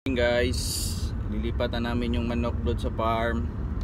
Guys, lilipat na namin yung manok doon sa farm.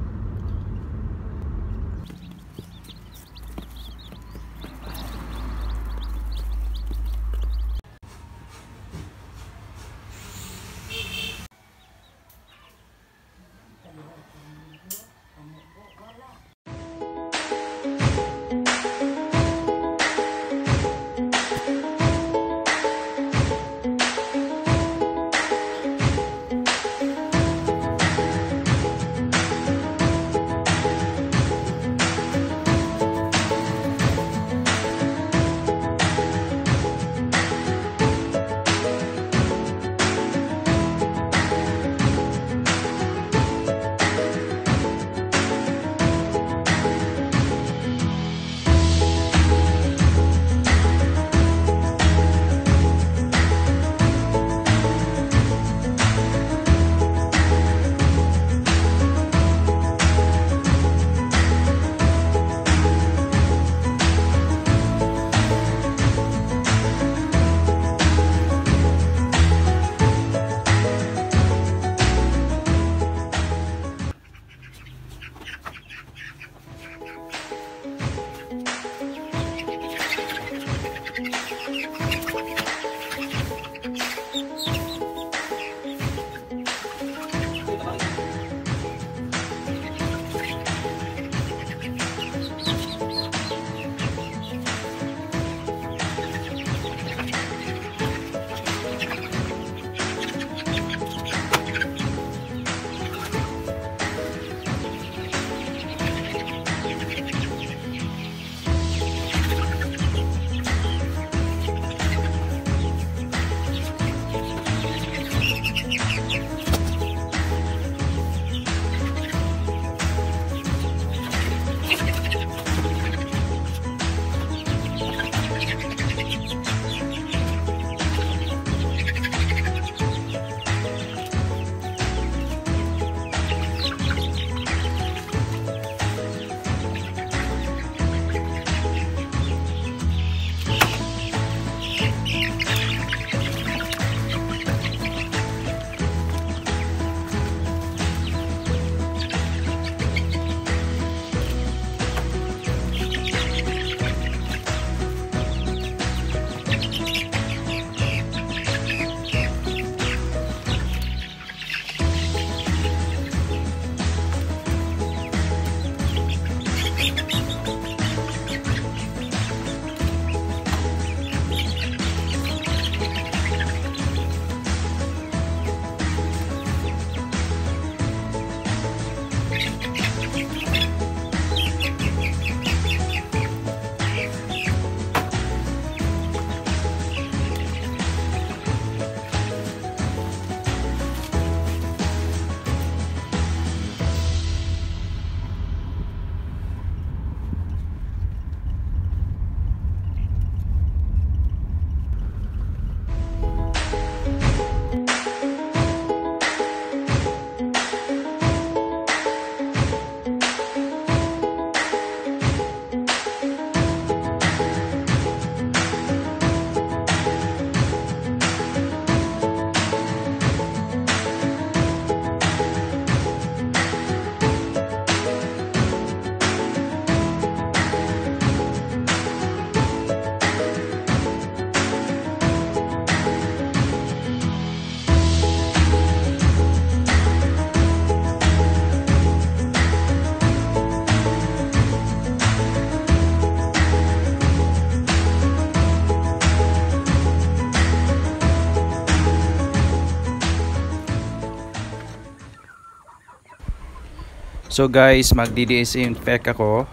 So guys, magdi-disinfect ako,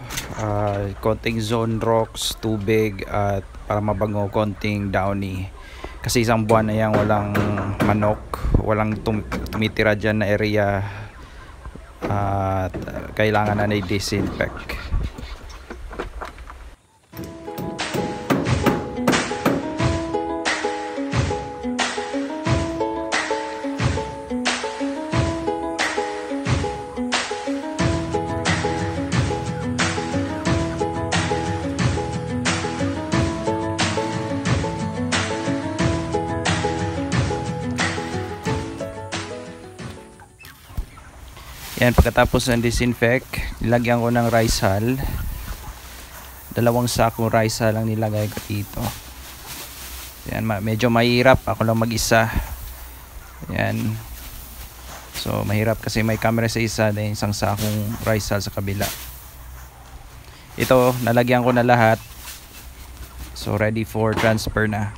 konting zone rocks, tubig at para mabango, konting downy. Kasi isang buwan na yan walang manok, walang tumitira dyan na area at kailangan na i-disinfect. Yan, pagkatapos ng disinfect, nilagyan ko ng rice hull. 2 sakong rice hull lang nilagay ko dito. Yan, medyo mahirap, ako lang mag-isa. Yan. So mahirap kasi may camera sa isa, then isang sakong rice hull sa kabila. Ito, nalagyan ko na lahat. So ready for transfer na.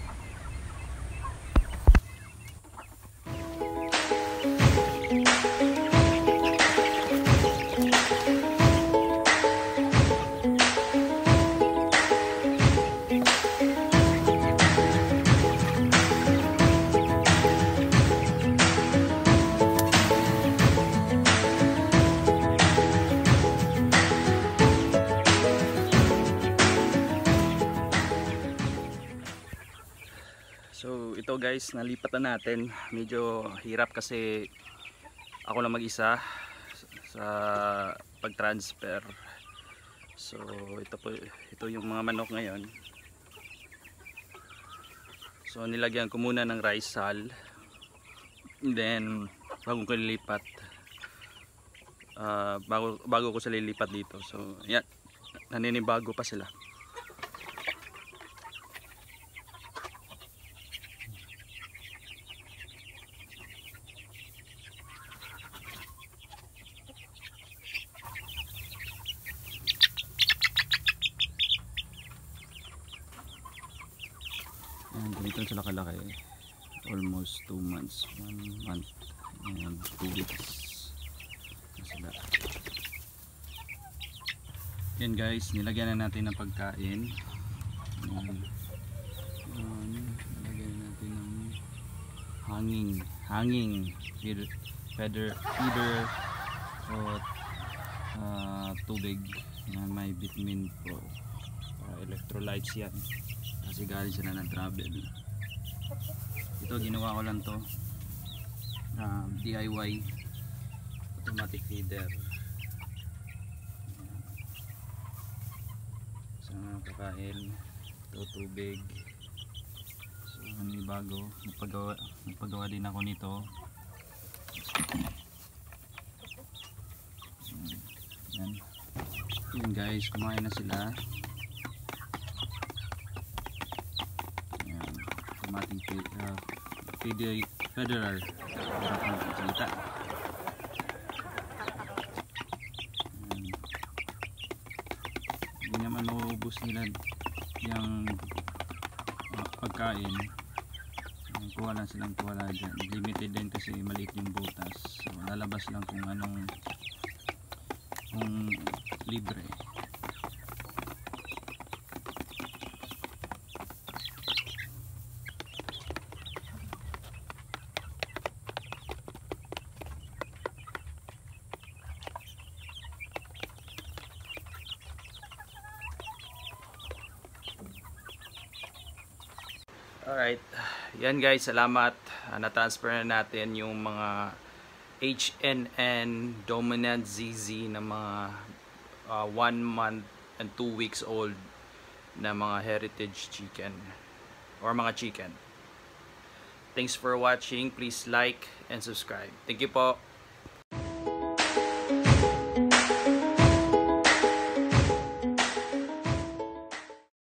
So ito guys, nalipat na natin. Medyo hirap kasi ako lang mag-isa sa pag-transfer. So ito yung mga manok ngayon. So nilagyan ko muna ng rice hull. Then bago ko lilipat, bago ko sila lilipat dito. So yan, naninibago pa sila. Ganito sila kalaki, almost 2 months, 1 month and 2 weeks na sila. Yan guys, nilagyan na natin ng pagkain. Nilagyan na natin ng hanging feeder o tubig na may vitamin pro, electrolytes yan kasi galing sila ng travel. Ito ginawa ko lang to, DIY automatic feeder. Sa kakain, ito tubig. So ano yung bago, nagpagawa din ako nito. Yan guys, kumain na sila. Automatic feeder, harap ng salita. Hindi naman maubos nila yung pagkain. Kuha lang silang kuha dyan. Limited din kasi maliit yung butas. So lalabas lang kung anong libre. Alright, yan guys, salamat. Na-transfer na natin yung mga H&N Dominant CZ na mga 1 month and 2 weeks old na mga heritage chicken or mga chicken. Thanks for watching. Please like and subscribe. Thank you po.